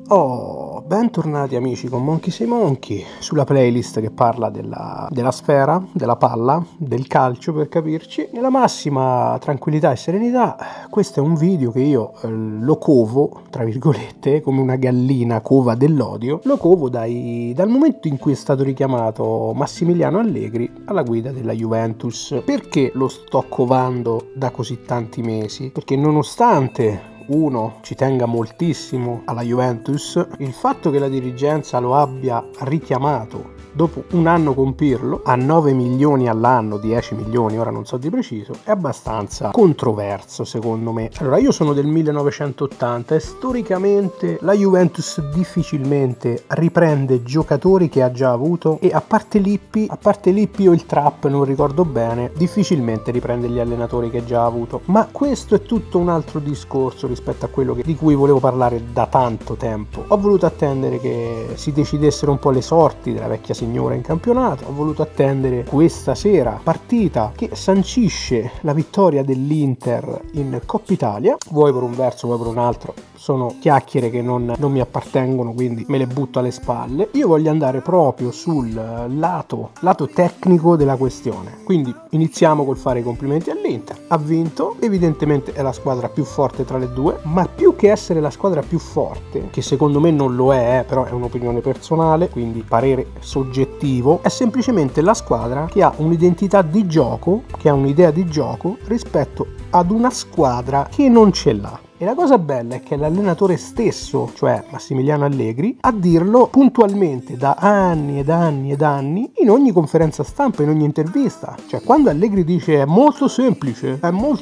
Oh, bentornati amici con Monkey sei Monkey sulla playlist che parla della sfera, della palla, del calcio per capirci, nella massima tranquillità e serenità. Questo è un video che io lo covo, tra virgolette, come una gallina cova dell'odio, lo covo dal momento in cui è stato richiamato Massimiliano Allegri alla guida della Juventus. Perché lo sto covando da così tanti mesi? Perché nonostante uno ci tenga moltissimo alla Juventus, il fatto che la dirigenza lo abbia richiamato dopo un anno con Pirlo a 9 milioni all'anno, 10 milioni, ora non so di preciso, è abbastanza controverso secondo me. Allora, io sono del 1980 e storicamente la Juventus difficilmente riprende giocatori che ha già avuto e a parte Lippi o il Trapp, non ricordo bene, difficilmente riprende gli allenatori che già ha avuto. Ma questo è tutto un altro discorso rispetto a quello di cui volevo parlare da tanto tempo. Ho voluto attendere che si decidessero un po' le sorti della vecchia signora in campionato, ho voluto attendere questa sera partita che sancisce la vittoria dell'Inter in Coppa Italia, vuoi per un verso vuoi per un altro, sono chiacchiere che non mi appartengono, quindi me le butto alle spalle. Io voglio andare proprio sul lato tecnico della questione, quindi iniziamo col fare i complimenti all'Inter. Ha vinto, evidentemente è la squadra più forte tra le due, ma più che essere la squadra più forte, che secondo me non lo è, però è un'opinione personale, quindi parere soggettivo, è semplicemente la squadra che ha un'identità di gioco, che ha un'idea di gioco rispetto ad una squadra che non ce l'ha. E la cosa bella è che è l'allenatore stesso, cioè Massimiliano Allegri, a dirlo puntualmente da anni ed anni ed anni in ogni conferenza stampa, in ogni intervista. Cioè, quando Allegri dice è molto semplice,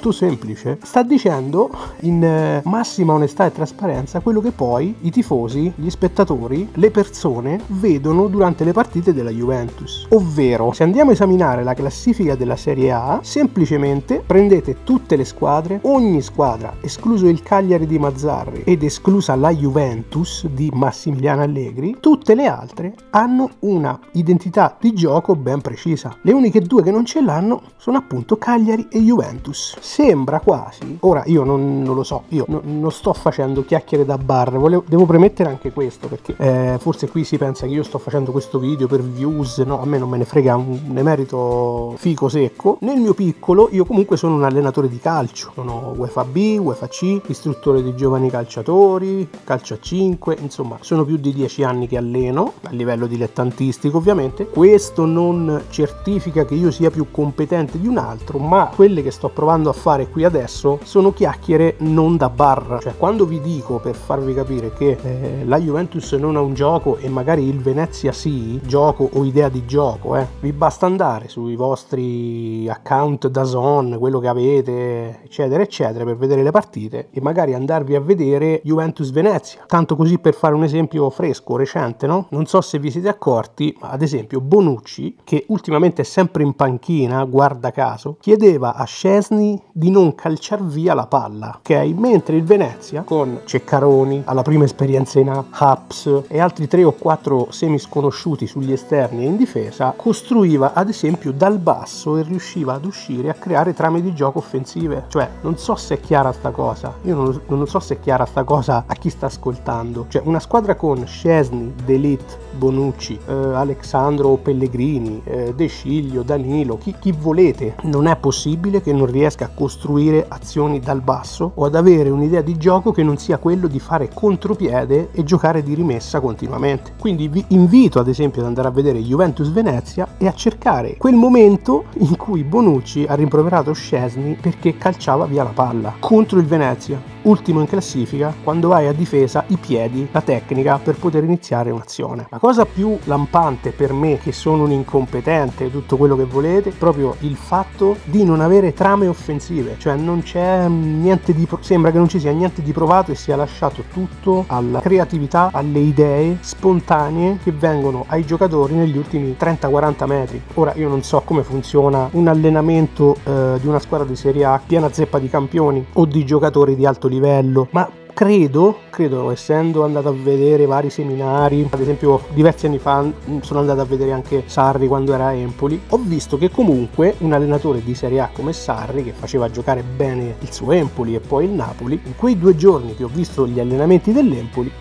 sta dicendo in massima onestà e trasparenza quello che poi i tifosi, gli spettatori, le persone vedono durante le partite della Juventus. Ovvero, se andiamo a esaminare la classifica della Serie A, semplicemente prendete tutte le squadre, ogni squadra, escluso il Cagliari di Mazzarri ed esclusa la Juventus di Massimiliano Allegri, tutte le altre hanno una identità di gioco ben precisa. Le uniche due che non ce l'hanno sono appunto Cagliari e Juventus. Sembra quasi, ora io non lo so, io non sto facendo chiacchiere da bar, devo premettere anche questo perché forse qui si pensa che io sto facendo questo video per views, no, a me non me ne frega un emerito fico secco. Nel mio piccolo io comunque sono un allenatore di calcio, sono UEFA B, UEFA C, istruttore di giovani calciatori, calcio a 5, insomma sono più di 10 anni che alleno a livello dilettantistico. Ovviamente questo non certifica che io sia più competente di un altro, ma quelle che sto provando a fare qui adesso sono chiacchiere non da bar. Cioè, quando vi dico, per farvi capire che la Juventus non ha un gioco e magari il Venezia sì, gioco o idea di gioco, vi basta andare sui vostri account DAZN, quello che avete eccetera eccetera, per vedere le partite e magari andarvi a vedere Juventus Venezia, tanto così per fare un esempio fresco, recente, no? Non so se vi siete accorti, ma ad esempio Bonucci, che ultimamente è sempre in panchina, guarda caso, chiedeva a Szczęsny di non calciar via la palla, ok? Mentre il Venezia, con Ceccaroni, alla prima esperienza in A, Haps e altri 3 o 4 semi sconosciuti sugli esterni e in difesa, costruiva ad esempio dal basso e riusciva ad uscire a creare trame di gioco offensive. Cioè, non so se è chiara sta cosa. Io non so se è chiara sta cosa a chi sta ascoltando. Cioè, una squadra con Szczęsny, De Ligt, Bonucci, Alexandro Pellegrini, De Sciglio, Danilo, chi volete, non è possibile che non riesca a costruire azioni dal basso o ad avere un'idea di gioco che non sia quello di fare contropiede e giocare di rimessa continuamente. Quindi vi invito ad esempio ad andare a vedere Juventus Venezia e a cercare quel momento in cui Bonucci ha rimproverato Szczęsny perché calciava via la palla contro il Venezia, ultimo in classifica, quando hai a difesa i piedi, la tecnica per poter iniziare un'azione. La cosa più lampante per me, che sono un incompetente, tutto quello che volete, è proprio il fatto di non avere trame offensive. Cioè non c'è niente sembra che non ci sia niente di provato e sia lasciato tutto alla creatività, alle idee spontanee che vengono ai giocatori negli ultimi 30-40 metri. Ora io non so come funziona un allenamento di una squadra di Serie A piena zeppa di campioni o di giocatori di alto livello, ma credo, essendo andato a vedere vari seminari, ad esempio diversi anni fa sono andato a vedere anche Sarri quando era a Empoli, ho visto che comunque un allenatore di Serie A come Sarri, che faceva giocare bene il suo Empoli e poi il Napoli, in quei 2 giorni che ho visto gli allenamenti dell'Empoli,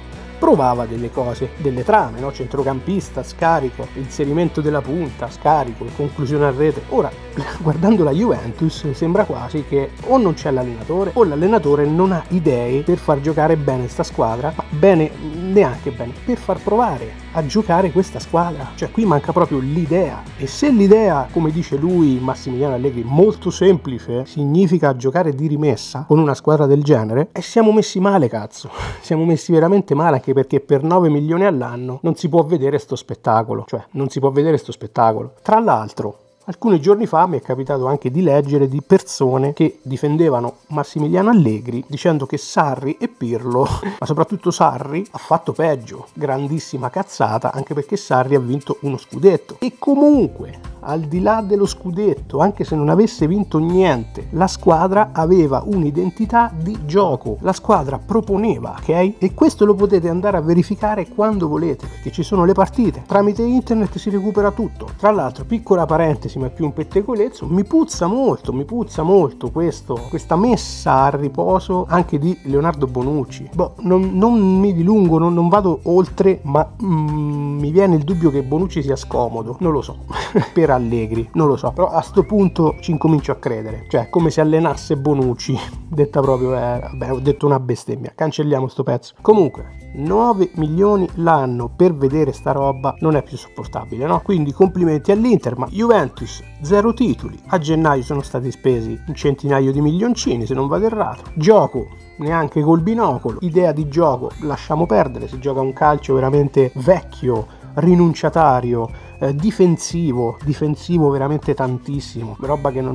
provava delle cose, delle trame, no? Centrocampista, scarico, inserimento della punta, scarico, conclusione a rete. Ora, guardando la Juventus, sembra quasi che o non c'è l'allenatore o l'allenatore non ha idee per far giocare bene sta squadra, ma bene, neanche bene, per far provare a giocare questa squadra. Cioè qui manca proprio l'idea, e se l'idea, come dice lui Massimiliano Allegri, molto semplice, significa giocare di rimessa con una squadra del genere, e siamo messi male, cazzo, siamo messi veramente male, anche perché per 9 milioni all'anno non si può vedere sto spettacolo, cioè non si può vedere sto spettacolo. Tra l'altro, alcuni giorni fa mi è capitato anche di leggere di persone che difendevano Massimiliano Allegri dicendo che Sarri e Pirlo, ma soprattutto Sarri, ha fatto peggio. Grandissima cazzata, anche perché Sarri ha vinto uno scudetto. E comunque, al di là dello scudetto, anche se non avesse vinto niente, la squadra aveva un'identità di gioco, la squadra proponeva, ok? E questo lo potete andare a verificare quando volete, perché ci sono le partite, tramite internet si recupera tutto. Tra l'altro, piccola parentesi, ma è più un pettegolezzo, mi puzza molto questa messa a riposo anche di Leonardo Bonucci. Non mi dilungo, non vado oltre, ma mi viene il dubbio che Bonucci sia scomodo, non lo so, per Allegri, non lo so, però a sto punto ci incomincio a credere, cioè come se allenasse Bonucci, detta proprio, vabbè, ho detto una bestemmia, cancelliamo sto pezzo. Comunque, 9 milioni l'anno per vedere sta roba non è più sopportabile, no? Quindi complimenti all'Inter, ma Juventus 0 titoli, a gennaio sono stati spesi un centinaio di milioncini se non vado errato, gioco neanche col binocolo, idea di gioco lasciamo perdere, si gioca un calcio veramente vecchio, rinunciatario, difensivo veramente tantissimo, roba che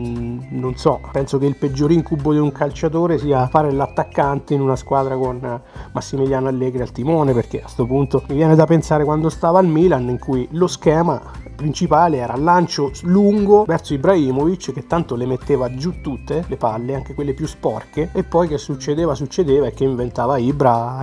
non so, penso che il peggior incubo di un calciatore sia fare l'attaccante in una squadra con Massimiliano Allegri al timone, perché a sto punto mi viene da pensare quando stava al Milan, in cui lo schema principale era lancio lungo verso Ibrahimovic, che tanto le metteva giù tutte le palle, anche quelle più sporche, e poi che succedeva e che inventava Ibra,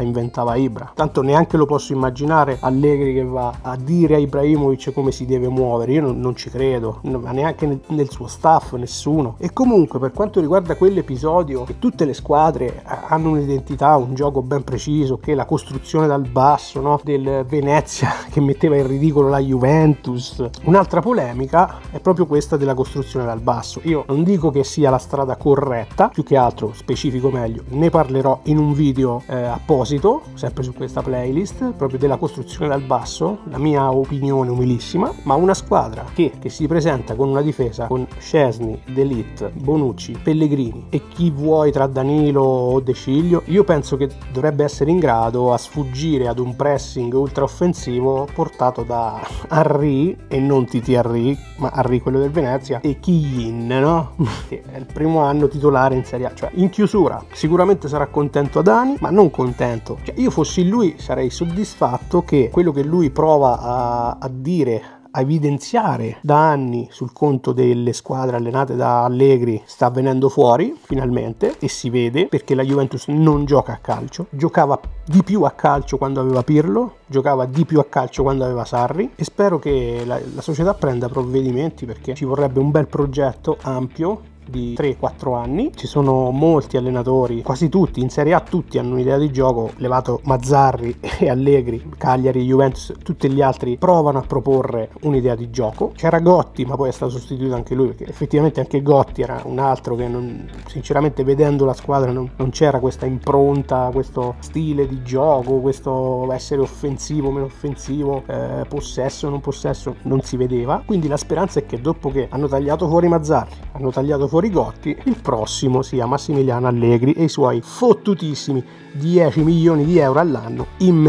tanto neanche lo posso immaginare Allegri che va a dire a Ibrahimovic come si deve muovere, io non ci credo, ma neanche nel suo staff, nessuno. E comunque, per quanto riguarda quell'episodio, che tutte le squadre hanno un'identità, un gioco ben preciso, che la costruzione dal basso, no, del Venezia che metteva in ridicolo la Juventus, un'altra polemica è proprio questa della costruzione dal basso. Io non dico che sia la strada corretta, più che altro specifico meglio, ne parlerò in un video apposito, sempre su questa playlist, proprio della costruzione dal basso, la mia opinione umilissima. Ma una squadra che si presenta con una difesa con Szczesny, De Ligt, Bonucci, Pellegrini e chi vuoi tra Danilo o De Sciglio, io penso che dovrebbe essere in grado a sfuggire ad un pressing ultra offensivo portato da Henry, e non Titi Henry, ma Henry quello del Venezia, e Chiellin, no? Che è il primo anno titolare in Serie A. Cioè, in chiusura sicuramente sarà contento Adani, ma non contento. Cioè, io fossi lui sarei soddisfatto che quello che lui prova a dire, a evidenziare da anni sul conto delle squadre allenate da Allegri, sta venendo fuori finalmente, e si vede, perché la Juventus non gioca a calcio, giocava di più a calcio quando aveva Pirlo, giocava di più a calcio quando aveva Sarri, e spero che la società prenda provvedimenti, perché ci vorrebbe un bel progetto ampio di 3-4 anni. Ci sono molti allenatori, quasi tutti in Serie A, tutti hanno un'idea di gioco, levato Mazzarri e Allegri, Cagliari, Juventus, tutti gli altri provano a proporre un'idea di gioco. C'era Gotti, ma poi è stato sostituito anche lui, perché effettivamente anche Gotti era un altro che sinceramente vedendo la squadra non c'era questa impronta, questo stile di gioco, questo essere offensivo, meno offensivo, possesso, non possesso, non si vedeva. Quindi la speranza è che dopo che hanno tagliato fuori Mazzarri, hanno tagliato fuori Gotti, il prossimo sia Massimiliano Allegri e i suoi fottutissimi 10 milioni di euro all'anno,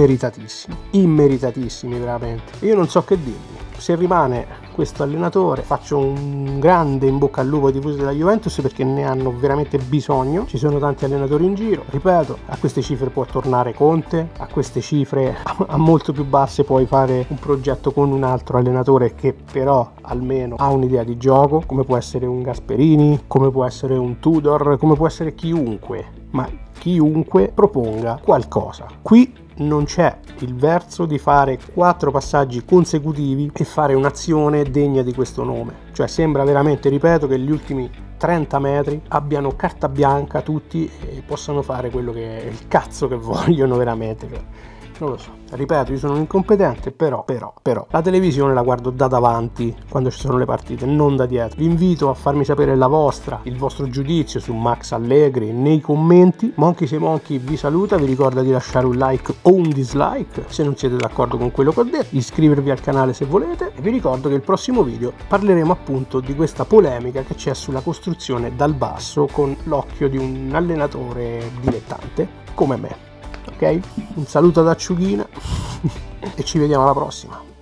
immeritatissimi veramente. Io non so che dirvi. Se rimane questo allenatore faccio un grande in bocca al lupo ai tifosi della Juventus, perché ne hanno veramente bisogno. Ci sono tanti allenatori in giro, ripeto, a queste cifre può tornare Conte, a queste cifre a molto più basse puoi fare un progetto con un altro allenatore che però almeno ha un'idea di gioco, come può essere un Gasperini, come può essere un Tudor, come può essere chiunque, ma chiunque proponga qualcosa. Qui non c'è il verso di fare 4 passaggi consecutivi e fare un'azione degna di questo nome. Cioè sembra veramente, ripeto, che gli ultimi 30 metri abbiano carta bianca tutti e possano fare quello che è il cazzo che vogliono veramente. non lo so. Ripeto, io sono un incompetente, però la televisione la guardo da davanti quando ci sono le partite, non da dietro. Vi invito a farmi sapere la vostra, il vostro giudizio su Max Allegri nei commenti. Monkey sei Monkey vi saluta, vi ricorda di lasciare un like o un dislike se non siete d'accordo con quello che ho detto, iscrivervi al canale se volete, e vi ricordo che il prossimo video parleremo appunto di questa polemica che c'è sulla costruzione dal basso con l'occhio di un allenatore dilettante come me. Ok? Un saluto ad Acciughina e ci vediamo alla prossima.